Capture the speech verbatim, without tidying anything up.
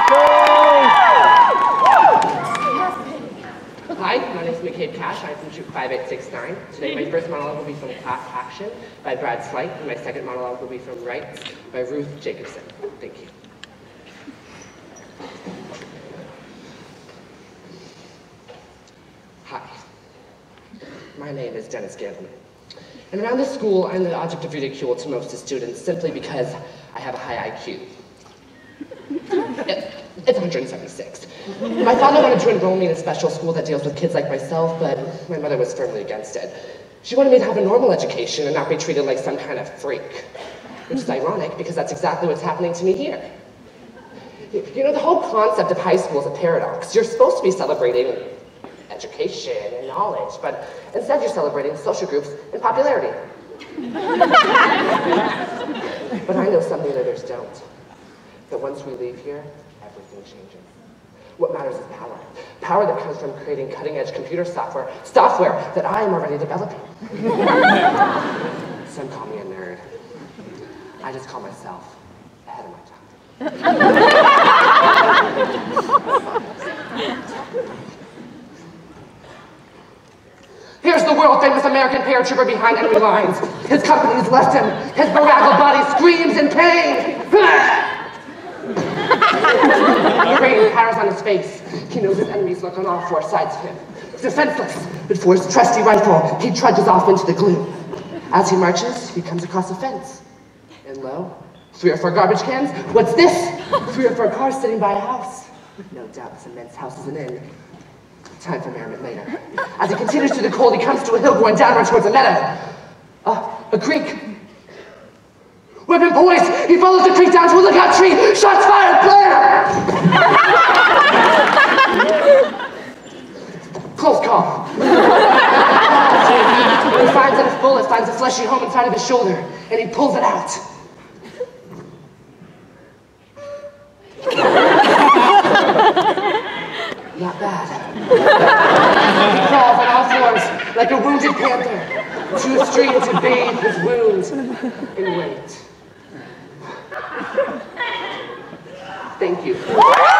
Hi, my name is McCabe Cash. I'm from Troop five eight six nine. Today my first monologue will be from Class Action by Brad Slight, and my second monologue will be from Rights by Ruth Jacobson. Thank you. Hi, my name is Dennis Gantleman. And around this school, I'm the object of ridicule to most of the students simply because I have a high I Q. It, it's one hundred seventy-six. My father wanted to enroll me in a special school that deals with kids like myself, but my mother was firmly against it. She wanted me to have a normal education and not be treated like some kind of freak. Which is ironic, because that's exactly what's happening to me here. You know, the whole concept of high school is a paradox. You're supposed to be celebrating education and knowledge, but instead you're celebrating social groups and popularity. But I know something that others don't. That once we leave here, everything changes. What matters is power. Power that comes from creating cutting-edge computer software, software that I am already developing. Some call me a nerd. I just call myself ahead of my time. Here's the world-famous American paratrooper behind enemy lines. His company has left him. His beraggled body screams in pain. The rain patters on his face. He knows his enemies lurk on all four sides of him. Defenseless, but for his trusty rifle, he trudges off into the gloom. As he marches, he comes across a fence. And lo, three or four garbage cans. What's this? Three or four cars sitting by a house. No doubt this immense house is an inn. Time for merriment later. As he continues through the cold, he comes to a hill going downward towards a meadow. Uh, a creek. Weapon poised! He follows the creek down to a lookout tree! Shots fired! Flare! Close call. He finds that his bullet finds a fleshy home inside of his shoulder, and he pulls it out. Not bad. He crawls on all fours like a wounded panther to a stream to bathe his wounds and wait. Thank you.